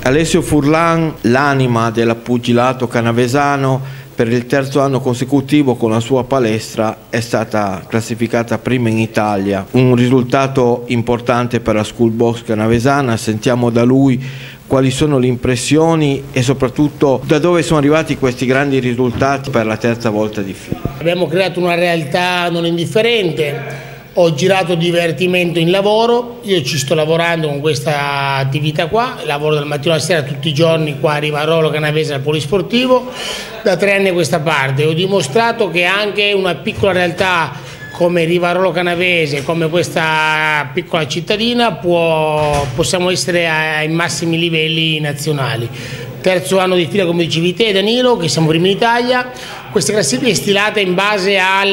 Alessio Furlan, l'anima del pugilato canavesano, per il terzo anno consecutivo con la sua palestra è stata classificata prima in Italia. Un risultato importante per la Schoolbox canavesana. Sentiamo da lui quali sono le impressioni e soprattutto da dove sono arrivati questi grandi risultati per la terza volta di fila. Abbiamo creato una realtà non indifferente. Ho girato divertimento in lavoro, io ci sto lavorando con questa attività qua, lavoro dal mattino alla sera tutti i giorni qua a Rivarolo Canavese al Polisportivo, da 3 anni a questa parte. Ho dimostrato che anche una piccola realtà come Rivarolo Canavese, come questa piccola cittadina, possiamo essere ai massimi livelli nazionali. Terzo anno di fila, come dicevi te Danilo, che siamo primi in Italia. Questa classifica è stilata in base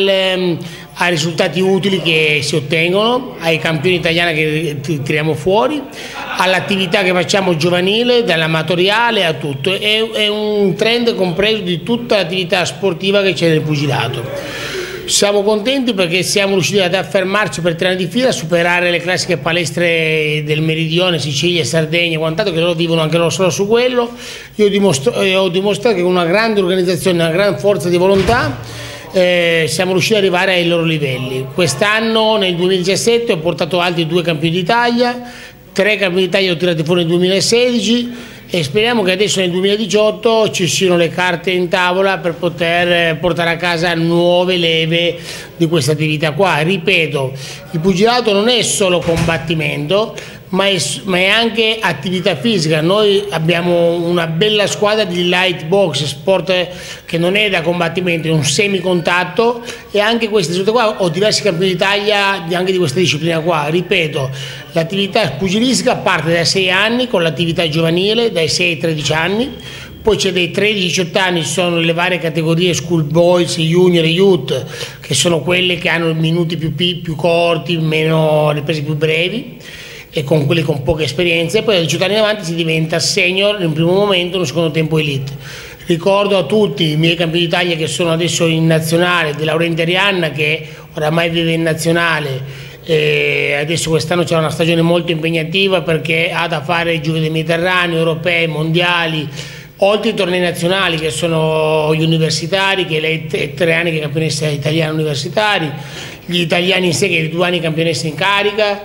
ai risultati utili che si ottengono, ai campioni italiani che tiriamo fuori, all'attività che facciamo giovanile, dall'amatoriale a tutto. È un trend compreso di tutta l'attività sportiva che c'è nel pugilato. Siamo contenti perché siamo riusciti ad affermarci per 3 anni di fila, a superare le classiche palestre del Meridione, Sicilia, Sardegna e quant'altro, che loro vivono anche loro solo su quello. Io ho dimostrato che con una grande organizzazione, una gran forza di volontà, siamo riusciti ad arrivare ai loro livelli. Quest'anno, nel 2017, ho portato altri 2 campioni d'Italia, 3 campioni d'Italia li ho tirati fuori nel 2016 e speriamo che adesso nel 2018 ci siano le carte in tavola per poter portare a casa nuove leve di questa attività qua. Ripeto, il pugilato non è solo combattimento, ma è anche attività fisica. Noi abbiamo una bella squadra di light box, sport che non è da combattimento, è un semicontatto, e anche questi risultati qua, ho diversi campioni d'Italia anche di questa disciplina qua. Ripeto, l'attività pugilistica parte dai 6 anni con l'attività giovanile, dai 6 ai 13 anni, poi c'è dai 13-18 anni, ci sono le varie categorie school boys, junior e youth, che sono quelle che hanno minuti più corti, meno riprese più brevi, e con quelli con poche esperienze. Poi da 18 anni in avanti si diventa senior in un primo momento, in un secondo tempo elite. Ricordo a tutti i miei campioni d'Italia che sono adesso in nazionale, De Laurenti Arianna che oramai vive in nazionale, e adesso quest'anno c'è una stagione molto impegnativa perché ha da fare i Giochi del Mediterraneo, europei, mondiali, oltre ai tornei nazionali che sono gli universitari, che lei è 3 anni che è campionessa italiana universitari, gli italiani in sé che è 2 anni campionessa in carica,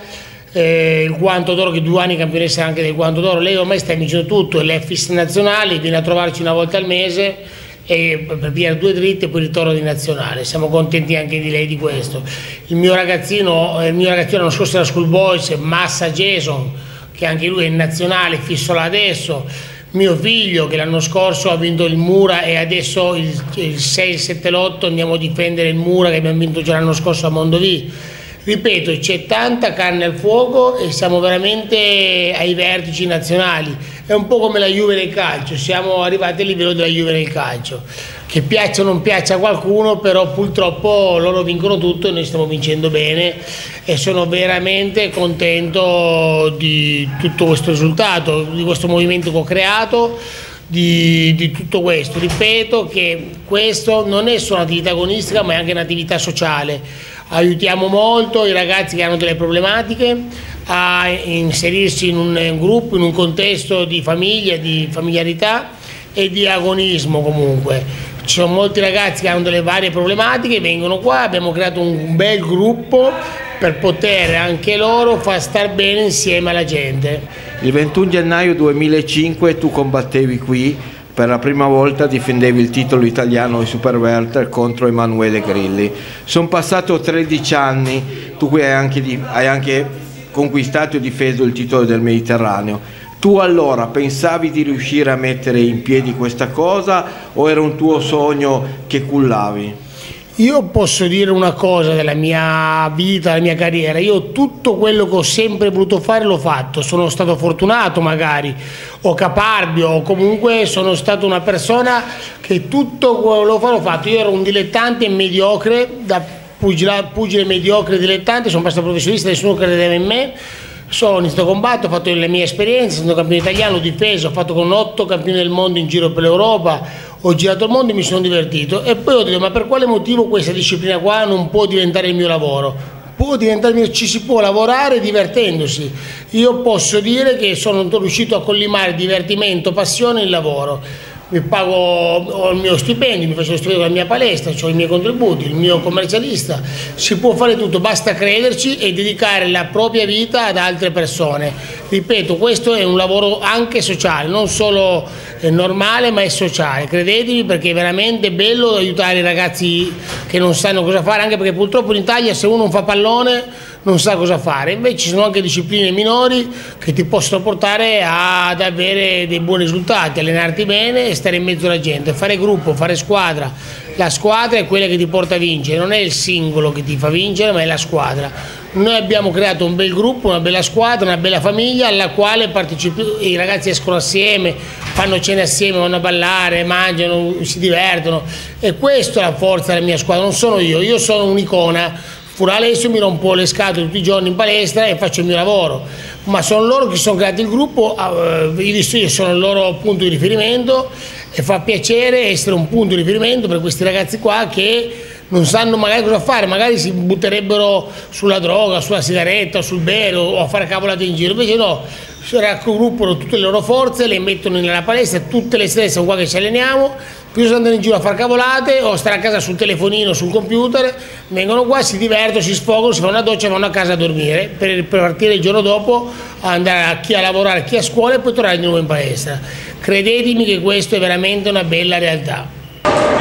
il guanto d'oro che 2 anni campionessa anche del guanto d'oro. Lei ormai sta vincendo tutto, lei è fissa nazionale, viene a trovarci una volta al mese e per via 2 dritte e poi ritorno di nazionale. Siamo contenti anche di lei di questo. Il mio ragazzino l'anno scorso era Schoolboys, Massa Jason, che anche lui è in nazionale, fisso là adesso. Mio figlio che l'anno scorso ha vinto il Mura e adesso il 6, il 7, l'8 andiamo a difendere il Mura che abbiamo vinto già l'anno scorso a Mondovì. Ripeto, c'è tanta carne al fuoco e siamo veramente ai vertici nazionali. È un po' come la Juve nel calcio, siamo arrivati al livello della Juve nel calcio. Che piaccia o non piaccia a qualcuno, però purtroppo loro vincono tutto e noi stiamo vincendo bene, e sono veramente contento di tutto questo risultato, di questo movimento che ho creato, di tutto questo. Ripeto che questo non è solo un'attività agonistica, ma è anche un'attività sociale. Aiutiamo molto i ragazzi che hanno delle problematiche a inserirsi in un gruppo, in un contesto di famiglia, di familiarità e di agonismo comunque. Ci sono molti ragazzi che hanno delle varie problematiche, vengono qua, abbiamo creato un bel gruppo per poter anche loro far star bene insieme alla gente. Il 21 gennaio 2005 tu combattevi qui, per la prima volta difendevi il titolo italiano di Super Welter contro Emanuele Grilli. Sono passati 13 anni, tu qui hai anche conquistato e difeso il titolo del Mediterraneo. Tu allora pensavi di riuscire a mettere in piedi questa cosa o era un tuo sogno che cullavi? Io posso dire una cosa della mia vita, della mia carriera: io tutto quello che ho sempre voluto fare l'ho fatto, sono stato fortunato magari, o caparbio, o comunque sono stato una persona che tutto quello che l'ho fatto. Io ero un dilettante mediocre, da pugile mediocre dilettante, sono passato professionista, nessuno credeva in me. Sono iniziato a combattere, ho fatto le mie esperienze, sono campione italiano, ho difeso, ho fatto con 8 campioni del mondo in giro per l'Europa, ho girato il mondo e mi sono divertito. E poi ho detto: ma per quale motivo questa disciplina qua non può diventare il mio lavoro? può diventare, ci si può lavorare divertendosi. Io posso dire che sono riuscito a collimare divertimento, passione e lavoro. Mi pago, ho il mio stipendio, mi faccio lo stipendio della mia palestra, ho i miei contributi, il mio commercialista, si può fare tutto, basta crederci e dedicare la propria vita ad altre persone. Ripeto, questo è un lavoro anche sociale, non solo normale ma è sociale, credetemi, perché è veramente bello aiutare i ragazzi che non sanno cosa fare, anche perché purtroppo in Italia se uno non fa pallone non sa cosa fare, invece ci sono anche discipline minori che ti possono portare ad avere dei buoni risultati, allenarti bene e stare in mezzo alla gente, fare gruppo, fare squadra. La squadra è quella che ti porta a vincere, non è il singolo che ti fa vincere, ma è la squadra. Noi abbiamo creato un bel gruppo, una bella squadra, una bella famiglia alla quale i ragazzi escono assieme, fanno cene assieme, vanno a ballare, mangiano, si divertono, e questa è la forza della mia squadra, non sono io sono un'icona. Pure adesso mi rompo le scatole tutti i giorni in palestra e faccio il mio lavoro, ma sono loro che sono creati il gruppo, io sono il loro punto di riferimento e fa piacere essere un punto di riferimento per questi ragazzi qua che non sanno magari cosa fare, magari si butterebbero sulla droga, sulla sigaretta, sul bere o a fare cavolate in giro, invece no, si raggruppano tutte le loro forze, le mettono nella palestra, tutte le sere siamo qua che ci alleniamo, più si andano in giro a fare cavolate o stare a casa sul telefonino, sul computer, vengono qua, si divertono, si sfogano, si fanno una doccia e vanno a casa a dormire per partire il giorno dopo, andare chi a lavorare, chi a scuola e poi tornare di nuovo in palestra. Credetemi che questo è veramente una bella realtà.